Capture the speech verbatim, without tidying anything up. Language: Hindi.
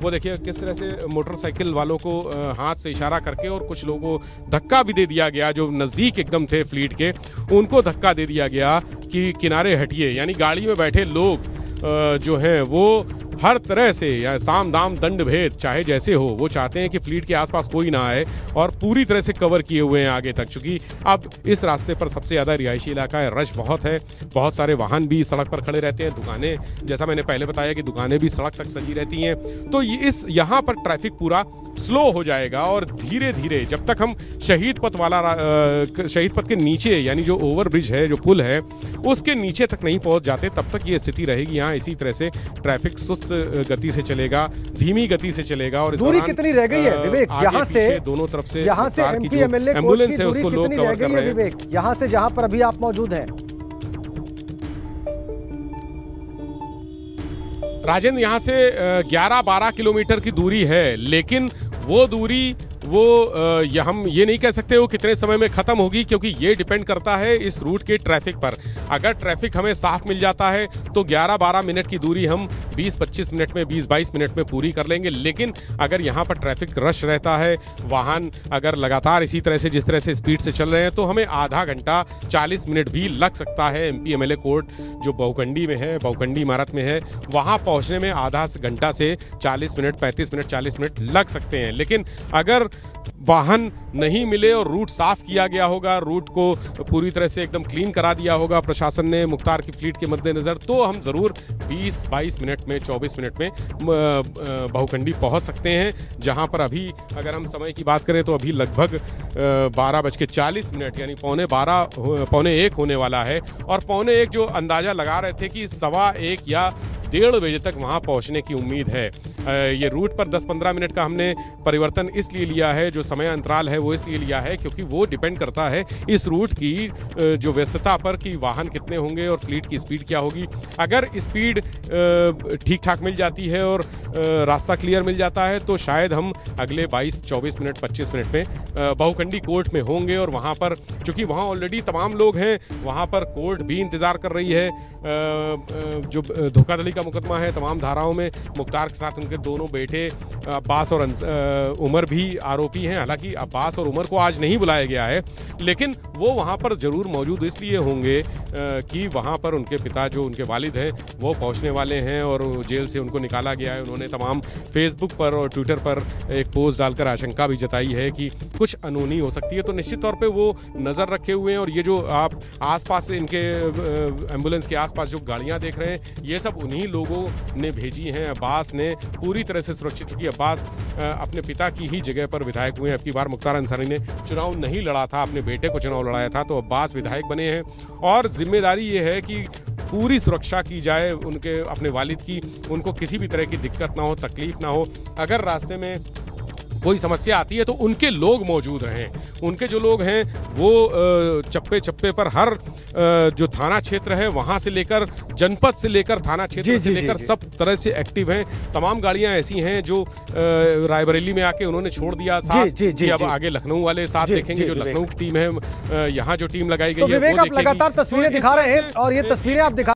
वो देखिए किस तरह से मोटरसाइकिल वालों को हाथ से इशारा करके और कुछ लोगों को धक्का भी दे दिया गया, जो नज़दीक एकदम थे फ्लीट के, उनको धक्का दे दिया गया कि किनारे हटिए। यानी गाड़ी में बैठे लोग जो हैं वो हर तरह से या साम दाम दंड भेद चाहे जैसे हो, वो चाहते हैं कि फ्लीट के आसपास कोई ना आए और पूरी तरह से कवर किए हुए हैं आगे तक। चूँकि अब इस रास्ते पर सबसे ज़्यादा रिहायशी इलाका है, रश बहुत है, बहुत सारे वाहन भी सड़क पर खड़े रहते हैं, दुकानें, जैसा मैंने पहले बताया कि दुकानें भी सड़क तक सजी रहती हैं। तो ये इस यहाँ पर ट्रैफिक पूरा स्लो हो जाएगा और धीरे धीरे जब तक हम शहीद पथ वाला शहीद पथ के नीचे यानी जो ओवर ब्रिज है, जो पुल है, उसके नीचे तक नहीं पहुंच जाते, तब तक ये स्थिति रहेगी। यहाँ इसी तरह से ट्रैफिक सुस्त गति से चलेगा, धीमी गति से चलेगा। और दूरी कितनी रह गई है विवेक? यहाँ से दोनों तरफ से यहाँ से एमपी एमएलए एम्बुलेंस है उसको लोग कवर कर रहे हैं। विवेक, यहाँ से जहाँ पर अभी आप मौजूद हैं राजेंद्र, यहाँ से ग्यारह बारह किलोमीटर की दूरी है, लेकिन वो दूरी वो ये हम ये नहीं कह सकते वो कितने समय में ख़त्म होगी, क्योंकि ये डिपेंड करता है इस रूट के ट्रैफिक पर। अगर ट्रैफिक हमें साफ मिल जाता है तो ग्यारह बारह मिनट की दूरी हम बीस पच्चीस मिनट में, बीस बाईस मिनट में पूरी कर लेंगे। लेकिन अगर यहाँ पर ट्रैफिक रश रहता है, वाहन अगर लगातार इसी तरह से जिस तरह से स्पीड से चल रहे हैं, तो हमें आधा घंटा चालीस मिनट भी लग सकता है। एमपी एमएलए कोर्ट जो बहुकंडी में है, बहुकंडी इमारत में है, वहाँ पहुँचने में आधा घंटा से चालीस मिनट, पैंतीस मिनट, चालीस मिनट लग सकते हैं। लेकिन अगर वाहन नहीं मिले और रूट साफ किया गया होगा, रूट को पूरी तरह से एकदम क्लीन करा दिया होगा प्रशासन ने मुख्तार की फ्लीट के मद्देनज़र, तो हम ज़रूर बीस बाईस मिनट में, चौबीस मिनट में बहुकंडी पहुंच सकते हैं। जहां पर अभी अगर हम समय की बात करें तो अभी लगभग बारह बज के चालीस मिनट यानी पौने बारह पौने एक होने वाला है। और पौने एक जो अंदाज़ा लगा रहे थे कि सवा एक या डेढ़ बजे तक वहां पहुंचने की उम्मीद है। ये रूट पर दस पंद्रह मिनट का हमने परिवर्तन इसलिए लिया है, जो समय अंतराल है वो इसलिए लिया है क्योंकि वो डिपेंड करता है इस रूट की जो व्यस्तता पर कि वाहन कितने होंगे और फ्लीट की स्पीड क्या होगी। अगर स्पीड ठीक ठाक मिल जाती है और रास्ता क्लियर मिल जाता है तो शायद हम अगले बाईस चौबीस मिनट पच्चीस मिनट में बहुकंडी कोर्ट में होंगे। और वहाँ पर चूँकि वहाँ ऑलरेडी तमाम लोग हैं, वहाँ पर कोर्ट भी इंतज़ार कर रही है। जो धोखाधड़ी का मुकदमा है, तमाम धाराओं में मुख्तार के साथ उनके दोनों बेटे अब्बास और उमर भी आरोपी हैं। हालांकि अब्बास और उमर को आज नहीं बुलाया गया है, लेकिन वो वहाँ पर ज़रूर मौजूद इसलिए होंगे कि वहाँ पर उनके पिता जो उनके वालिद हैं वो पहुँचने वाले हैं और जेल से उनको निकाला गया है। उन्होंने तमाम फेसबुक पर और ट्विटर पर एक पोस्ट डालकर आशंका भी जताई है कि कुछ अनहोनी हो सकती है। तो निश्चित तौर पे वो नज़र रखे हुए हैं। और ये जो आप आसपास इनके एम्बुलेंस के आसपास जो गाड़ियाँ देख रहे हैं, ये सब उन्हीं लोगों ने भेजी हैं। अब्बास ने पूरी तरह से सुरक्षित, चूँकि अब्बास अपने पिता की ही जगह पर विधायक हुए हैं। अब की बार मुख्तार अंसारी ने चुनाव नहीं लड़ा था, अपने बेटे को चुनाव लड़ाया था, तो अब्बास विधायक बने हैं। और जिम्मेदारी ये है कि पूरी सुरक्षा की जाए उनके अपने वालिद की, उनको किसी भी तरह की दिक्कत ना हो, तकलीफ ना हो। अगर रास्ते में कोई समस्या आती है तो उनके लोग मौजूद रहें। उनके जो लोग हैं वो चप्पे चप्पे पर हर जो थाना क्षेत्र है वहाँ से लेकर जनपद से लेकर थाना क्षेत्र से लेकर सब तरह से एक्टिव हैं। तमाम गाड़ियाँ ऐसी हैं जो रायबरेली में आके उन्होंने छोड़ दिया साथ, जी, जी, जी, अब जी, आगे लखनऊ वाले साथ जी, देखेंगे। जी, जो लखनऊ की टीम है, यहाँ जो टीम लगाई गई है वो लगातार तस्वीरें दिखा रहे हैं और ये तस्वीरें आप दिखा